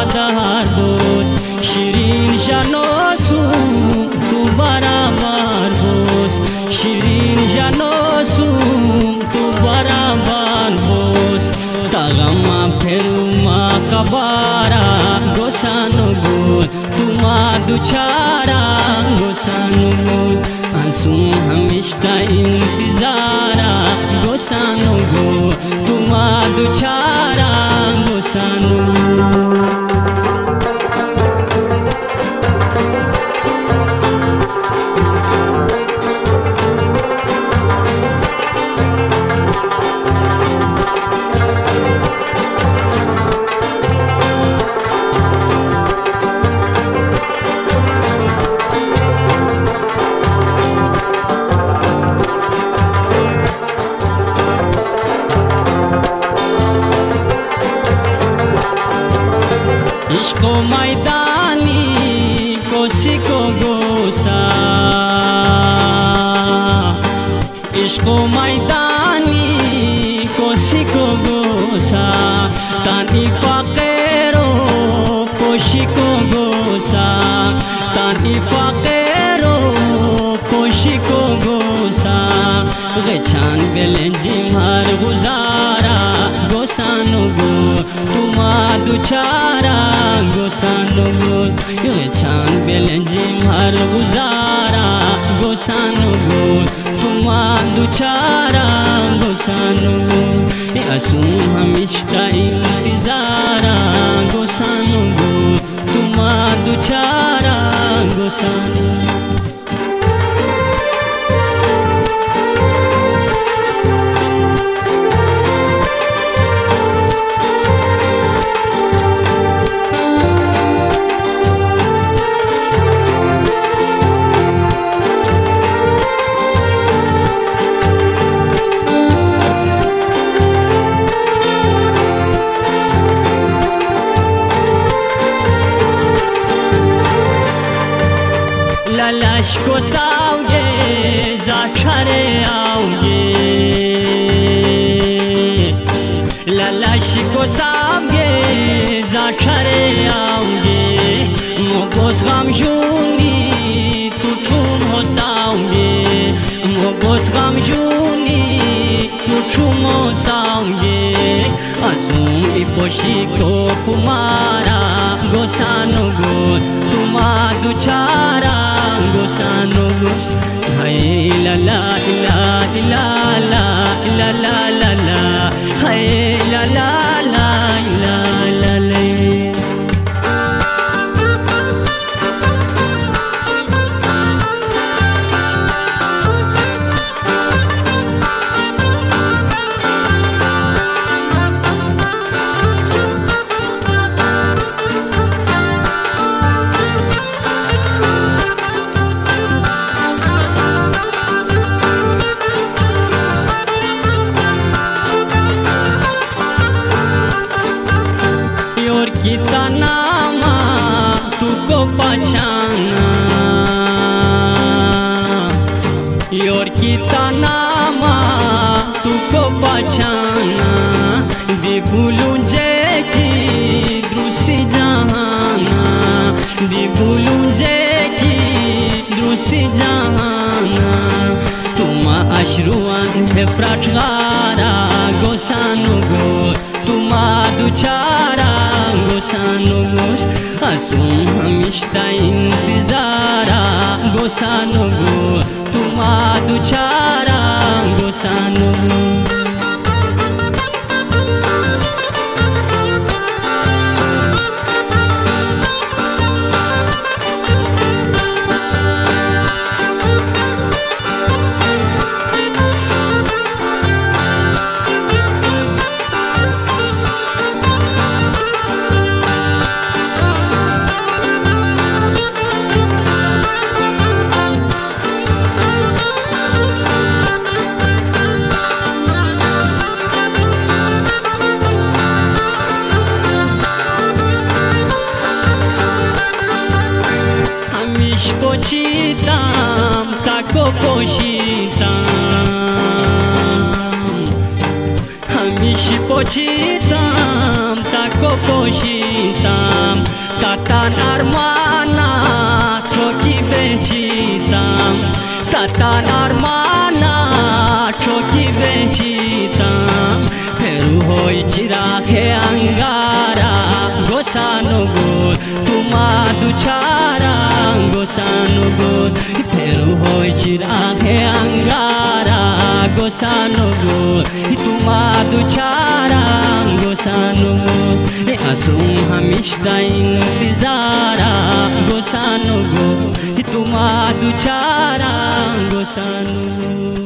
वफादार दोस्त शिरीन जानोसूं तू बराबर दोस्त शिरीन जानोसूं तू बराबर दोस्त तागमा फेरुमा खबारा गोसानो बोल तुमा दुचारा गोसानो बोल आंसू हमेशा इंतजारा गोसानो बोल तुमा दुचारा गोसानो इश्को मैदानी कोसी को गोसा इश्को मैदानी कोसी को गोसा तानी फकीरो कोशी को गोसा तानी फकीरो कोशी को गोसा गचान बेलेंजी मार गुजारा गोसानो गो तुमा दुचारा गोसानो गो गचान बेलेंजी मार गुजारा गोसानो गो तुमा दुचारा गोसानो गो असू हमेशा इंतजारा गोसानो गो तुमा दुचारा गोसानो ललाश को साओगे जाखरे आओगे ललाश को साओगे जाखरे आओगे मोगोस गम जूनी तू चुम हो साओगे मोगोस गम जूनी तू चुम हो साओगे असुम इपोशी को कुमारा गोसानो गो तुमा दुचारा गोसानो गोस हाय ला ला ला ला ला ला ला ला ला हाय ला ला ला ला ला ला किता नामा तुको पहचाना योर किता नामा तुको पहचाना दे भूलूं जे की दुरुस्ती जहाना दे भूलूं जे की दुरुस्ती जहाना तुमा अश्रुआन है प्राठगारा गोसानो गो तुमा दुचारा गोसानो गोस असुम हमेशा इंतजारा गोसानो गो तुमा दुचारा गोसानो गो počitam, tako počitam. Hamiš počitam, tako počitam. tatanar mana choki bechitam tatanar mana choki bechitam peru hoi chiraghe angara gosano go tuma duchara gosano go peru hoi chiraghe angara gosano go tuma duchara gosano go asum hamishta intizara gosano go tuma duchara gosano